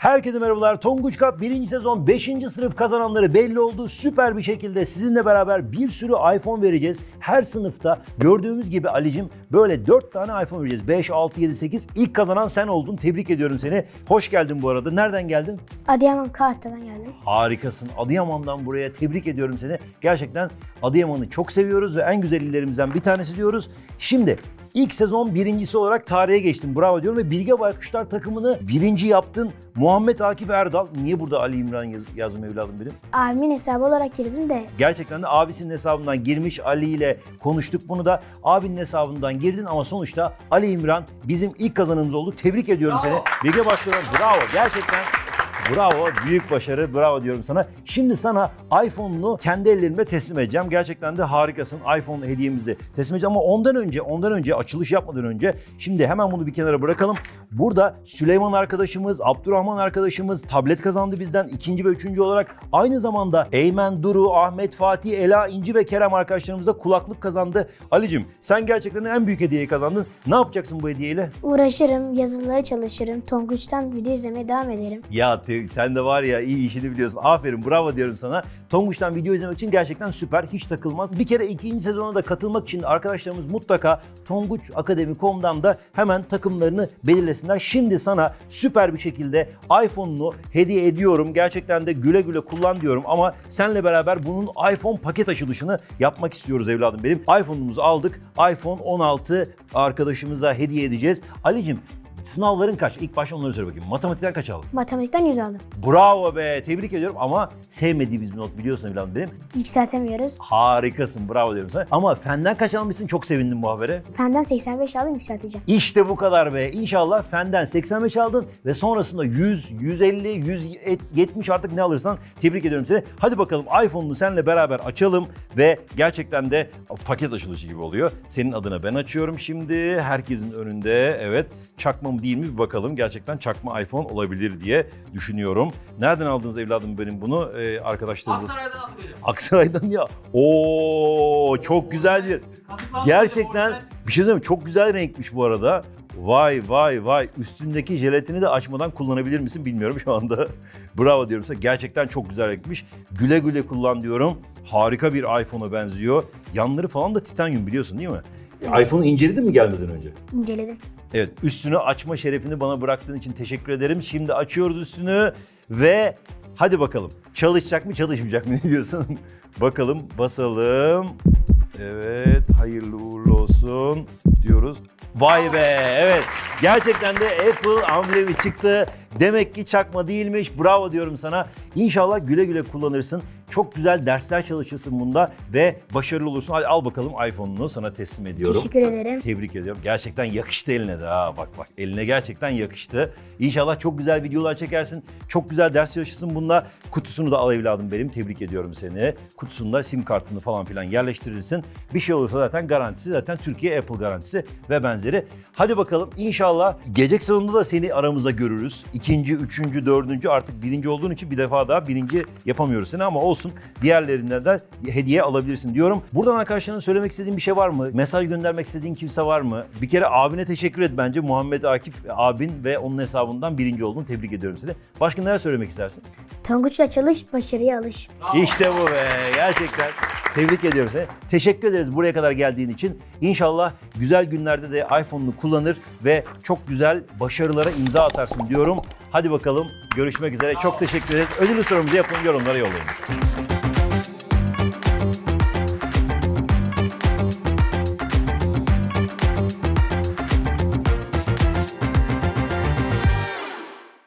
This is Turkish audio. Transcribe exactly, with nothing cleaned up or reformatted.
Herkese merhabalar. Tonguç Cup birinci sezon beşinci sınıf kazananları belli oldu. Süper bir şekilde sizinle beraber bir sürü iPhone vereceğiz. Her sınıfta gördüğümüz gibi Ali'cim böyle dört tane iPhone vereceğiz. beş, altı, yedi, sekiz. İlk kazanan sen oldun. Tebrik ediyorum seni. Hoş geldin bu arada. Nereden geldin? Adıyaman Kahta'dan geldim. Harikasın. Adıyaman'dan buraya tebrik ediyorum seni. Gerçekten Adıyaman'ı çok seviyoruz ve en güzel illerimizden bir tanesi diyoruz. Şimdi İlk sezon birincisi olarak tarihe geçtim. Bravo diyorum ve Bilge Baykuşlar takımını birinci yaptın. Muhammed Akif Erdal. Niye burada Ali İmran yaz yazdım evladım benim? Abimin hesabı olarak girdim de. Gerçekten de abisinin hesabından girmiş. Ali ile konuştuk bunu da. Abinin hesabından girdin ama sonuçta Ali İmran bizim ilk kazanımız oldu. Tebrik ediyorum Bravo. seni. Bilge Baykuşlar bravo. Gerçekten bravo, büyük başarı, bravo diyorum sana. Şimdi sana iPhone'unu kendi ellerimle teslim edeceğim. Gerçekten de harikasın. iPhone hediyemizi teslim edeceğim ama ondan önce, ondan önce açılış yapmadan önce şimdi hemen bunu bir kenara bırakalım. Burada Süleyman arkadaşımız, Abdurrahman arkadaşımız tablet kazandı bizden ikinci ve üçüncü olarak. Aynı zamanda Eymen, Duru, Ahmet, Fatih, Ela, İnci ve Kerem arkadaşlarımız da kulaklık kazandı. Ali'cim sen gerçekten en büyük hediyeyi kazandın. Ne yapacaksın bu hediyeyle? Uğraşırım, yazılara çalışırım, Tonguç'tan video izlemeye devam ederim. Ya sen de var ya iyi işini biliyorsun. Aferin, bravo diyorum sana. Tonguç'tan video izlemek için gerçekten süper. Hiç takılmaz. Bir kere ikinci sezona da katılmak için arkadaşlarımız mutlaka tonguç akademi nokta com'dan da hemen takımlarını belirlesinler. Şimdi sana süper bir şekilde iPhone'unu hediye ediyorum. Gerçekten de güle güle kullan diyorum ama seninle beraber bunun iPhone paket açılışını yapmak istiyoruz evladım benim. iPhone'umuzu aldık. iPhone on altı arkadaşımıza hediye edeceğiz. Ali'cim sınavların kaç? İlk başta onları söyle bakayım. Matematikten kaç aldın? Matematikten yüz aldım. Bravo be, tebrik ediyorum ama sevmediğimiz bir not biliyorsun evladım benim. Yükseltemiyoruz. Harikasın, bravo diyorum sana. Ama fenden kaç almışsın? Çok sevindim bu habere. Fenden seksen beş aldım, yükselteceğim. İşte bu kadar be. İnşallah fenden seksen beş aldın ve sonrasında yüz, yüz elli, yüz yetmiş artık ne alırsan tebrik ediyorum seni. Hadi bakalım iPhone'unu seninle beraber açalım ve gerçekten de paket açılışı gibi oluyor. Senin adına ben açıyorum şimdi. Herkesin önünde. Evet. Çakma mı değil mi bir bakalım. Gerçekten çakma iPhone olabilir diye düşünüyorum. Nereden aldınız evladım benim bunu? Ee, arkadaşlarımız. Aksaray'dan aldım benim. Aksaray'dan ya. Oo çok güzel bir. Gerçekten bir şey söyleyeyim mi? Çok güzel renkmiş bu arada. Vay vay vay. Üstündeki jelatini de açmadan kullanabilir misin bilmiyorum şu anda. Bravo diyorum sana. Gerçekten çok güzel renkmiş. Güle güle kullan diyorum. Harika bir iPhone'a benziyor. Yanları falan da titanyum biliyorsun değil mi? Evet. iPhone'u inceledin mi gelmeden önce? İnceledim. Evet, üstünü açma şerefini bana bıraktığın için teşekkür ederim. Şimdi açıyoruz üstünü ve hadi bakalım. Çalışacak mı, çalışmayacak mı ne diyorsun? Bakalım, basalım. Evet, hayırlı uğurlu olsun diyoruz. Vay be, evet. Gerçekten de Apple amblemi çıktı. Demek ki çakma değilmiş. Bravo diyorum sana. İnşallah güle güle kullanırsın. Çok güzel dersler çalışırsın bunda ve başarılı olursun. Hadi al bakalım iPhone'unu sana teslim ediyorum. Teşekkür ederim. Tebrik ediyorum. Gerçekten yakıştı eline de ha. Bak bak eline gerçekten yakıştı. İnşallah çok güzel videolar çekersin. Çok güzel ders çalışırsın bunda. Kutusunu da al evladım benim. Tebrik ediyorum seni. Kutusunda sim kartını falan filan yerleştirirsin. Bir şey olursa zaten garantisi. Zaten Türkiye Apple garantisi ve benzeri. Hadi bakalım inşallah gelecek sezonda da seni aramıza görürüz. İkinci, üçüncü, dördüncü artık birinci olduğun için bir defa daha birinci yapamıyoruz seni ama olsun. Diğerlerinden de hediye alabilirsin diyorum. Buradan arkadaşlarına söylemek istediğin bir şey var mı? Mesaj göndermek istediğin kimse var mı? Bir kere abine teşekkür et bence. Muhammed Akif abin ve onun hesabından birinci oldun. Tebrik ediyorum seni. Başka neler söylemek istersin? Tonguç'la çalış, başarıya alış. Bravo. İşte bu be. Gerçekten tebrik ediyorum seni. Teşekkür ederiz buraya kadar geldiğin için. İnşallah güzel günlerde de iPhone'unu kullanır ve çok güzel başarılara imza atarsın diyorum. Hadi bakalım görüşmek üzere. Çok teşekkür ederiz. Ödül sorumuzu yapın, yorumlara yollayın.